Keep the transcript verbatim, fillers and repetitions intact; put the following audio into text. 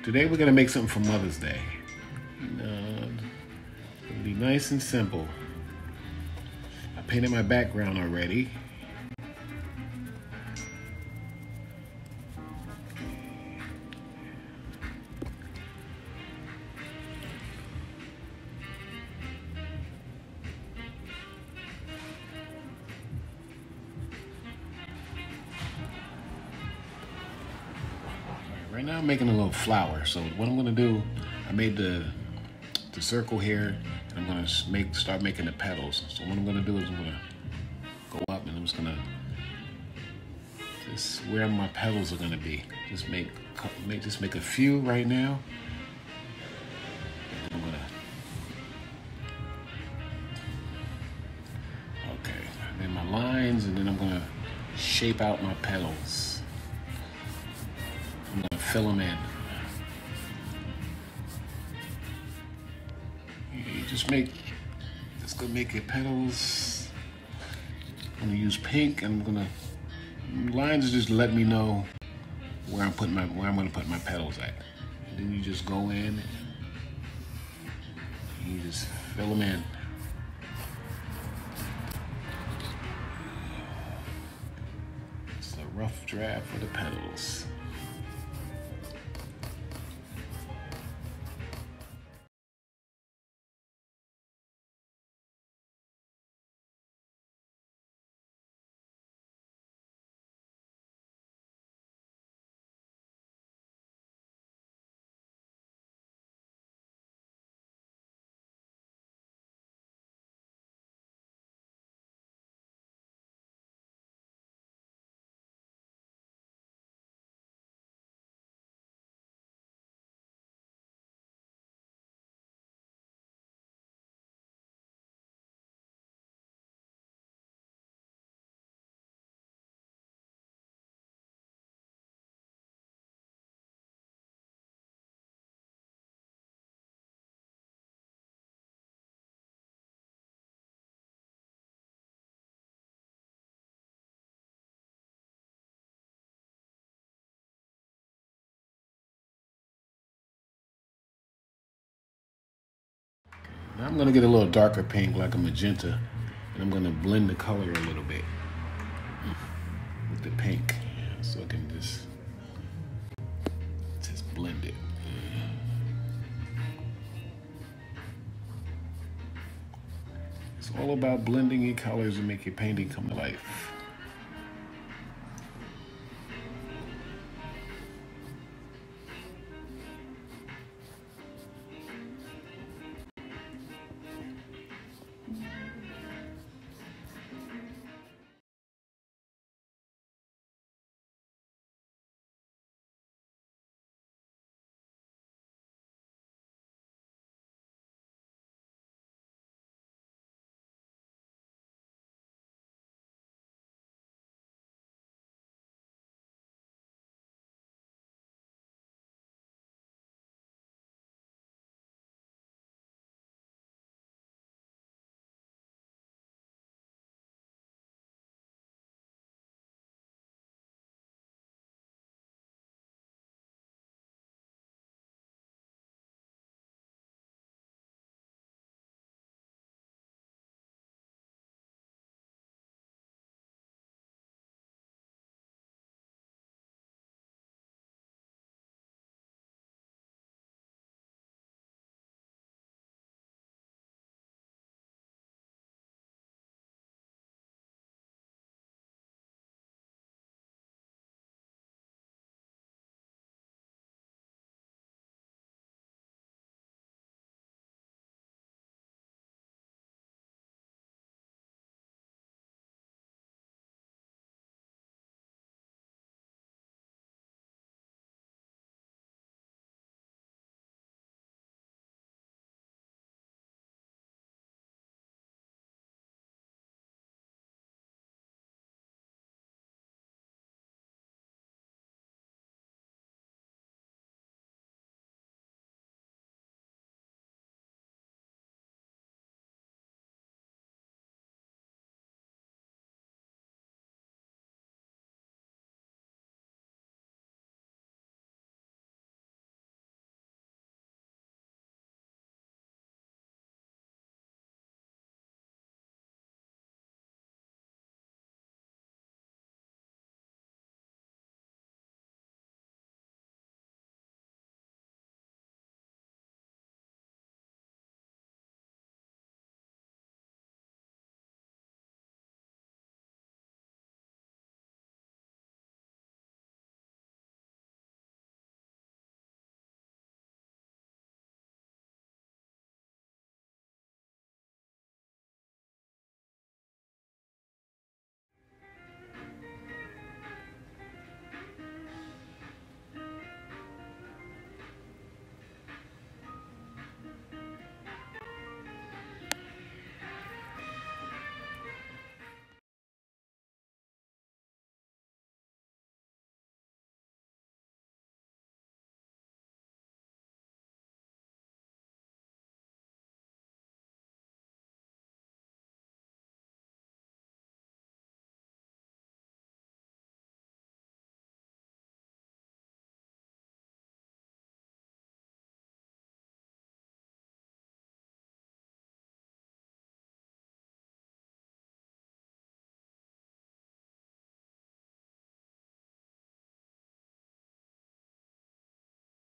Today we're gonna make something for Mother's Day. Uh, it'll be nice and simple. I painted my background already. Right now I'm making a little flower. So what I'm gonna do, I made the the circle here, and I'm gonna make start making the petals. So what I'm gonna do is I'm gonna go up, and I'm just gonna just where my petals are gonna be. Just make make just make a few right now. And I'm gonna okay, and then my lines, and then I'm gonna shape out my petals. I'm gonna fill them in. You just make, just gonna make your petals. I'm gonna use pink, and I'm gonna, lines just let me know where I'm putting my, where I'm gonna put my petals at. And then you just go in, and you just fill them in. It's a rough draft for the petals. Now I'm gonna get a little darker pink, like a magenta, and I'm gonna blend the color a little bit with the pink, so I can just just blend it. It's all about blending your colors and make your painting come to life.